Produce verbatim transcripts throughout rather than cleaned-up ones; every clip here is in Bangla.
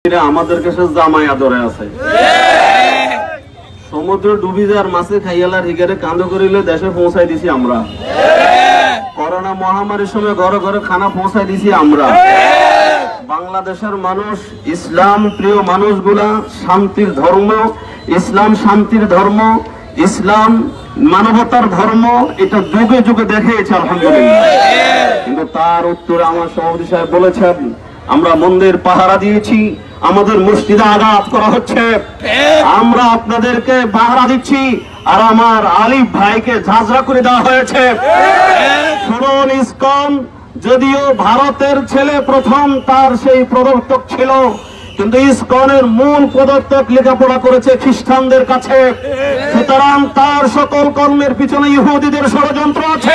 আমাদের কাছে জামাই আদরে আছে সমুদ্র ডুবি যার মাছে খাইয়ালার হিগারে কান্দ করিলে দেশে পৌঁছাই দিছি আমরা। করোনা মহামারীর সময় ঘরে ঘরে খানা পৌঁছাই দিছি আমরা। বাংলাদেশের মানুষ ইসলাম প্রিয় মানুষগুলা শান্তির ধর্ম, ইসলাম শান্তির ধর্ম, ইসলাম মানবতার ধর্ম, এটা যুগে যুগে দেখিয়েছে আলহামদুলিল্লাহ। কিন্তু তার উত্তরে আমার সভাপতি সাহেব বলেছেন আমরা মন্দির পাহারা দিয়েছি, আমাদের মসজিদে আঘাত করা হচ্ছে, আমরা আপনাদেরকে পাহারা দিচ্ছি, আর আমার আলিফ ভাইকে ঝাঁঝরা করে দেওয়া হয়েছে। শুনুন, ইসকন যদিও ভারতের ছেলে প্রথম তার সেই প্রবর্তক ছিল, কিন্তু ইসকনের মূল প্রবর্তক লেখাপড়া করেছে খ্রিস্টানদের কাছে। সুতরাং তার সকল কর্মের পিছনে ইহুদিদের ষড়যন্ত্র আছে।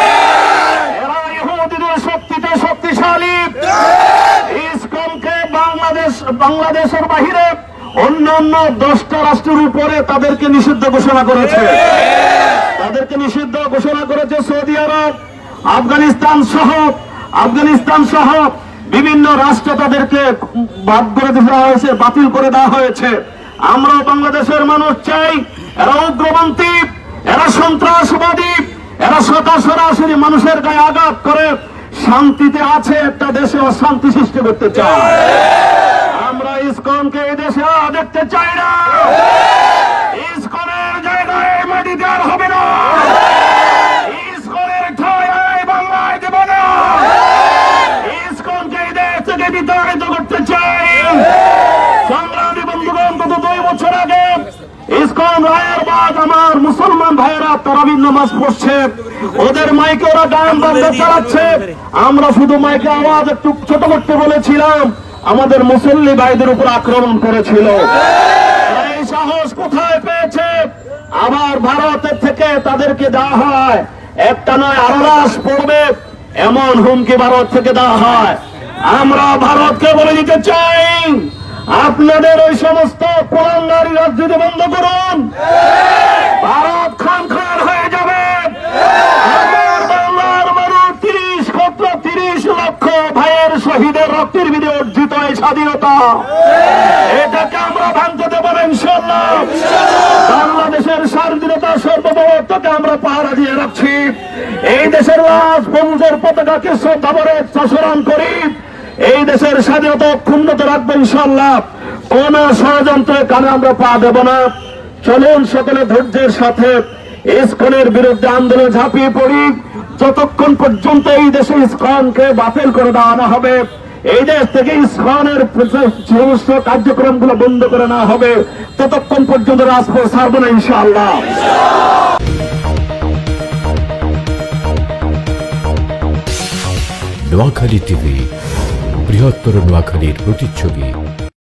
এরা ইহুদিদের শক্তিতে শক্তিশালী। ইসকনকে বাংলাদেশ বাংলাদেশের বাহিরে অন্যান্য দশটা রাষ্ট্রের উপরে তাদেরকে নিষিদ্ধ ঘোষণা করেছে। তাদেরকে নিষিদ্ধ ঘোষণা করেছে সৌদি আরব, আফগানিস্তান সহ আফগানিস্তান সহ বিভিন্ন রাষ্ট্র তাদেরকে বাদ করে দেওয়া হয়েছে, বাতিল করে দেওয়া হয়েছে। আমরা বাংলাদেশের মানুষ চাই এরা উগ্রপন্থী, এরা সন্ত্রাসবাদী, এরা সরাসরি মানুষের গায়ে আঘাত করে শান্তিতে আছে একটা দেশে অশান্তি সৃষ্টি করতে চায়। আমরা ইসকনকে এই দেশে দেখতে চাই না। ইসকনের জায়গায় মাটি দেওয়ার হবে না। ইসকনের ঠায় বাংলায় দেব না। ইসকনকে এই দেশ থেকে বিতাড়িত করতে চাই। সংগ্রামী বন্ধুগণ, গত দুই বছর আগে ইসকন রায়ের বাদ আমার মুসলমান ভাইয়েরা তারাবির নামাজ পড়ছে, ওদের মাইকে ওরা গান বাজনা চালাচ্ছে। আমরা শুধু মাইকে আওয়াজ একটু ছোট করতে বলেছিলাম, আমাদের মুসল্লি ভাইদের উপর আক্রমণ করেছিল। এই সাহস কোথায় পেয়েছে? আবার ভারতের থেকে তাদেরকে দেওয়া হয়, একটা নয় আরো লাশ পড়বে এমন হুমকি ভারত থেকে দেওয়া হয়। আমরা ভারতকে বলে দিতে চাই আপনাদের ওই সমস্ত পোলাঙ্গারি রাজনীতি বন্ধ করুন, ভারত খান খান হয়ে যাবে। বাংলার মানুষ তিরিশ ক্ষেত্র তিরিশ লক্ষ ভাইয়ের শহীদের রক্তের বিধে অর্জিত এই স্বাধীনতা, এটাকে আমরা ভাঙতে দেব না ইনশাআল্লাহ। বাংলাদেশের স্বাধীনতা সর্বভৌমত্বকে আমরা পাহারা দিয়ে রাখছি। এই দেশের লাশ বন্ধুদের পতাকাকে শ্রদ্ধা করে স্মরণ করি। এই দেশের স্বাধীনতা অক্ষুণ্ণতা রাখবো ইনশাআল্লাহ। কোন ষড়যন্ত্রের কানে আমরা পা দেব না। চলুন সকলে ধৈর্যের সাথে ইসকনের বিরুদ্ধে আন্দোলন ঝাঁপিয়ে পড়ি। যতক্ষণ পর্যন্ত এই দেশে ইসকনকে বাতিল করে দেওয়া না হবে, এই দেশ থেকে ইসকনের সমস্ত কার্যক্রমগুলো বন্ধ করে না হবে, ততক্ষণ পর্যন্ত রাজপথ ছাড়বো না ইনশাআল্লাহ। নোয়াখালী টিভি, বৃহত্তর নোয়াখালীর প্রতিচ্ছবি।